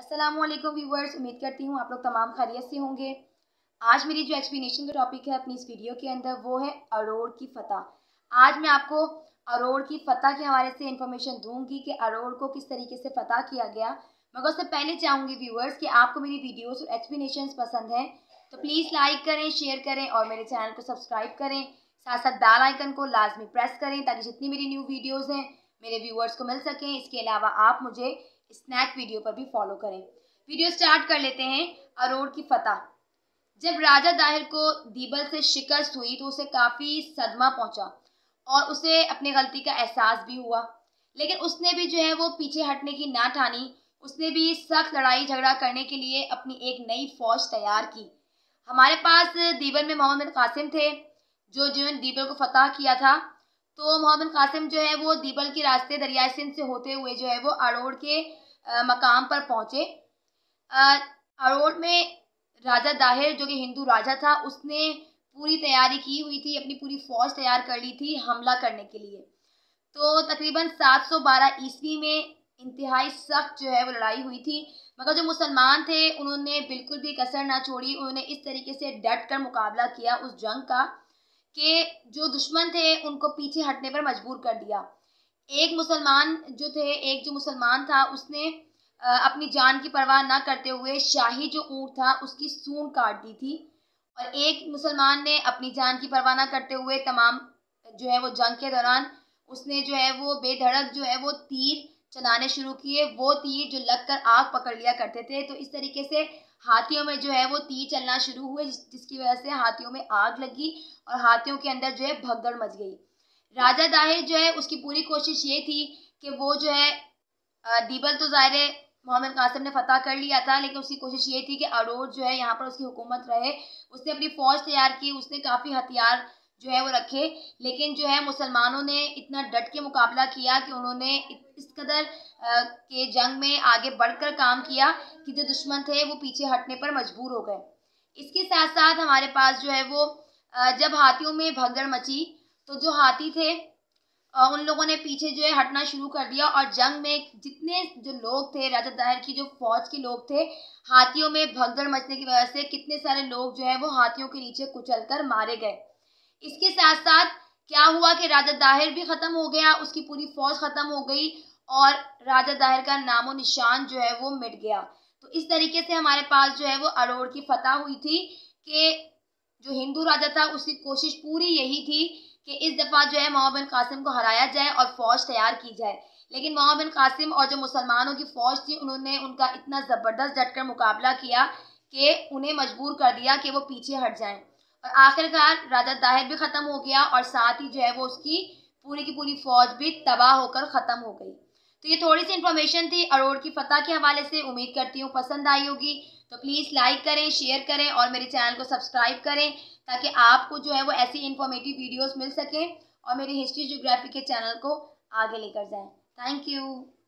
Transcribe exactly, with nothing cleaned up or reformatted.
अस्सलामुअलैकुम व्यूवर्स, उम्मीद करती हूँ आप लोग तमाम खैरियत से होंगे। आज मेरी जो एक्सप्लेनेशन का टॉपिक है अपनी इस वीडियो के अंदर वो है अरोड़ की फतह। आज मैं आपको अरोड़ की फतह के हवाले से इंफॉर्मेशन दूंगी कि अरोड़ को किस तरीके से फतह किया गया। मगर उससे पहले चाहूँगी व्यूवर्स कि आपको मेरी वीडियोस और एक्सप्लेनेशन पसंद हैं तो प्लीज़ लाइक करें, शेयर करें और मेरे चैनल को सब्सक्राइब करें। साथ साथ बेल आइकन को लाजमी प्रेस करें ताकि जितनी मेरी न्यू वीडियोज़ हैं मेरे व्यूवर्स को मिल सकें। इसके अलावा आप मुझे स्नैक वीडियो पर भी फॉलो करें। वीडियो स्टार्ट कर लेते हैं। अरोड़ की फतह। जब राजा दाहिर को दीबल से शिकस्त हुई तो उसे काफ़ी सदमा पहुंचा और उसे अपनी गलती का एहसास भी हुआ, लेकिन उसने भी जो है वो पीछे हटने की ना ठानी। उसने भी सख्त लड़ाई झगड़ा करने के लिए अपनी एक नई फौज तैयार की। हमारे पास दीबल में मोहम्मद बिन कासिम थे जो जिन्होंने दीबल को फतह किया था। तो मोहम्मद बिन कासिम जो है वो दीबल के रास्ते दरियाए सिंध से होते हुए जो है वो अरोड़ के आ, मकाम पर पहुंचे। अरोड़ में राजा दाहिर जो कि हिंदू राजा था उसने पूरी तैयारी की हुई थी, अपनी पूरी फौज तैयार कर ली थी हमला करने के लिए। तो तकरीबन सात सौ बारह ईस्वी में इंतहाई सख्त जो है वो लड़ाई हुई थी, मगर जो मुसलमान थे उन्होंने बिल्कुल भी कसर ना छोड़ी। उन्होंने इस तरीके से डट कर मुकाबला किया उस जंग का कि जो दुश्मन थे उनको पीछे हटने पर मजबूर कर दिया। एक मुसलमान जो थे एक जो मुसलमान था उसने अपनी जान की परवाह ना करते हुए शाही जो ऊँट था उसकी सूंड काट दी थी, और एक मुसलमान ने अपनी जान की परवाह ना करते हुए तमाम जो है वो जंग के दौरान उसने जो है वो बेधड़क जो है वो तीर चलाने शुरू किए। वो तीर जो लगकर आग पकड़ लिया करते थे। तो इस तरीके से हाथियों में जो है वो तीर चलना शुरू हुए, जिस, जिसकी वजह से हाथियों में आग लगी और हाथियों के अंदर जो है भगदड़ मच गई। राजा दाहिर जो है उसकी पूरी कोशिश ये थी कि वो जो है दीबल तो ज़ाहिर है मोहम्मद कासिम ने फतह कर लिया था, लेकिन उसकी कोशिश ये थी कि अरोड़ जो है यहाँ पर उसकी हुकूमत रहे। उसने अपनी फ़ौज तैयार की, उसने काफ़ी हथियार जो है वो रखे, लेकिन जो है मुसलमानों ने इतना डट के मुकाबला किया कि उन्होंने इस कदर के जंग में आगे बढ़कर काम किया कि जो दुश्मन थे वो पीछे हटने पर मजबूर हो गए। इसके साथ साथ हमारे पास जो है वो जब हाथियों में भगदड़ मची तो जो हाथी थे उन लोगों ने पीछे जो है हटना शुरू कर दिया, और जंग में जितने जो लोग थे राजा दाहिर की जो फौज के लोग थे, हाथियों में भगदड़ मचने की वजह से कितने सारे लोग जो है वो हाथियों के नीचे कुचलकर मारे गए। इसके साथ साथ क्या हुआ कि राजा दाहिर भी ख़त्म हो गया, उसकी पूरी फौज ख़त्म हो गई और राजा दाहिर का नामो निशान जो है वो मिट गया। तो इस तरीके से हमारे पास जो है वो अरोड़ की फतह हुई थी कि जो हिंदू राजा था उसकी कोशिश पूरी यही थी कि इस दफ़ा जो है मोहम्मद बिन कासिम को हराया जाए और फ़ौज तैयार की जाए। लेकिन मोहम्मद बिन कासिम और जो मुसलमानों की फ़ौज थी उन्होंने उनका इतना ज़बरदस्त डटकर मुकाबला किया कि उन्हें मजबूर कर दिया कि वो पीछे हट जाएं, और आखिरकार राजा दाहिर भी ख़त्म हो गया और साथ ही जो है वो उसकी पूरी की पूरी फ़ौज भी तबाह होकर ख़त्म हो गई। तो ये थोड़ी सी इन्फॉर्मेशन थी अरोड़ की फतह के हवाले से। उम्मीद करती हूँ पसंद आई होगी। तो प्लीज़ लाइक करें, शेयर करें और मेरे चैनल को सब्सक्राइब करें ताकि आपको जो है वो ऐसी इन्फॉर्मेटिव वीडियोस मिल सकें और मेरी हिस्ट्री ज्योग्राफी के चैनल को आगे लेकर जाएं। Thank you.